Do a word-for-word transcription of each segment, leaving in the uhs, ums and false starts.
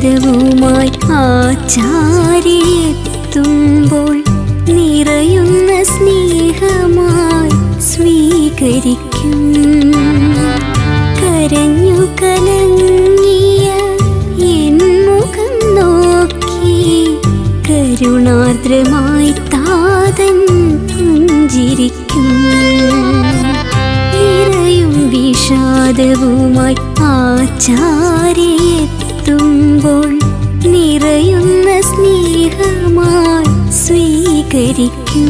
വിഷാദവുമായി ആചാര്യയെത്തുമ്പോൾ നിറയുന്ന സ്നേഹമായി സ്വീകരിക്കും. കരഞ്ഞു കലങ്ങിയ എൻ മുഖം നോക്കി കരുണാർദ്രമായി താതൻ പുഞ്ചിരിക്കും. നിറയും വിഷാദവുമായി ആചാര്യയെത്തുമ്പോൾ നിറയുന്ന സ്നേഹമായി സ്വീകരിക്കും.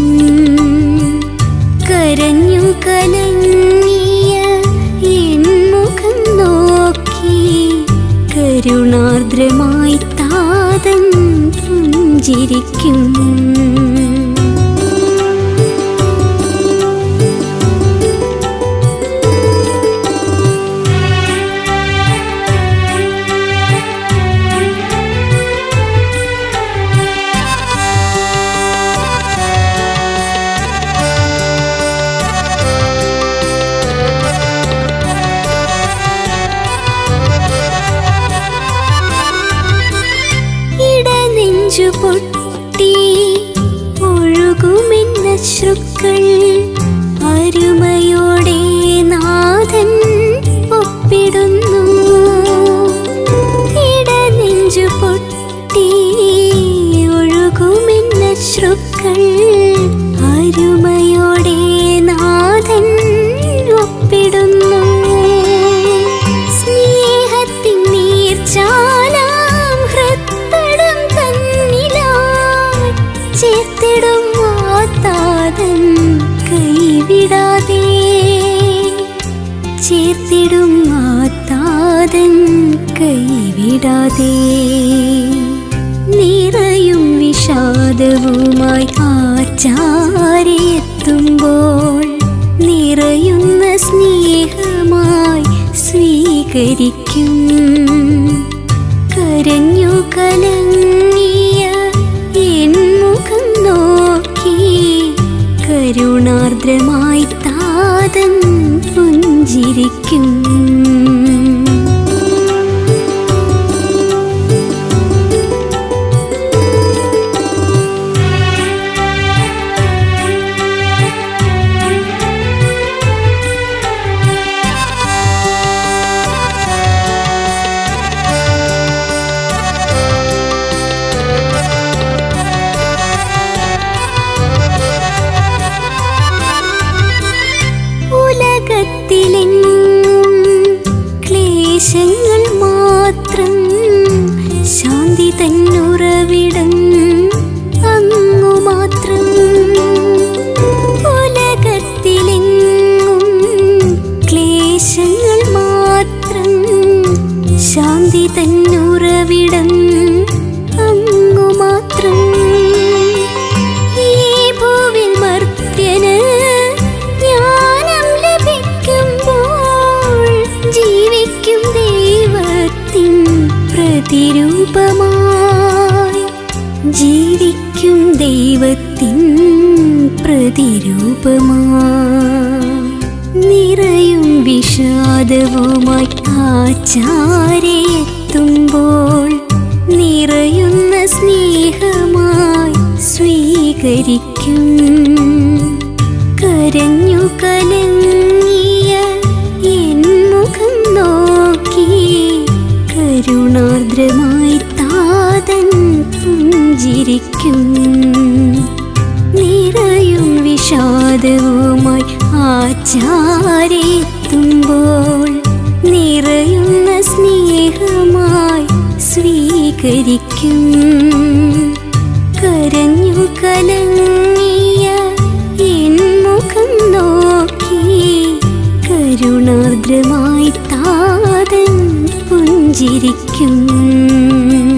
കരഞ്ഞു കലങ്ങിയ എൻ മുഖം നോക്കി കരുണാർദ്രമായി താതൻ പുഞ്ചിരിക്കും. പൊട്ടി ഒഴുകുമെന്നശ്രുക്കൾ അരുമയോടെ നാഥൻ ഒപ്പിടുന്നു. ഇടനെഞ്ചു പൊട്ടി ഒഴുകുമെന്നശ്രുക്കൾ അരുമയോടെ നാഥൻ ഒപ്പിടുന്നു. സ്നേഹത്തിൻ നീർച്ചാലാം ഹൃത്തടം ചേർത്തിടും ആ താതൻ കൈവിടാതെ, ചേർത്തിടും ആ താതൻ കൈവിടാതെ. നിറയും വിഷാദവുമായി ആചാര്യയെത്തുമ്പോൾ നിറയുന്ന സ്നേഹമായി സ്വീകരിക്കും. കരഞ്ഞു കലങ്ങിയ എൻ മുഖം നോക്കി കരുണാർദ്രമായി താതൻ പുഞ്ചിരിക്കും. ക്ലേശങ്ങൾ മാത്രം ശാന്തി തന്നുറവിടം അങ്ങു മാത്രം. ഉലകത്തിലെങ്ങും ക്ലേശങ്ങൾ മാത്രം ശാന്തി തന്നുറവിടം അങ്ങു മാത്രം. ഈ ഭൂവിൽ മർത്യന് ജീവിക്കും ദൈവത്തിൻ പ്രതിരൂപമായി, ജീവിക്കും ദൈവത്തിൻ പ്രതിരൂപമായി. നിറയും വിഷാദവുമായി ആചാര്യയെത്തുമ്പോൾ നിറയുന്ന സ്നേഹമായി സ്വീകരിക്കും. കരഞ്ഞു കലങ്ങിയ എൻ മുഖം നോക്കി കരുണാർദ്രമായി താതൻ പുഞ്ചിരിക്കും. നിറയും വിഷാദവുമായി ആചാര്യയെത്തുമ്പോൾ നിറയുന്ന സ്നേഹമായി സ്വീകരിക്കും. കരഞ്ഞു കലങ്ങിയ എൻ മുഖം നോക്കി കരുണാർദ്രമായി താതൻ പുഞ്ചിരിക്കും.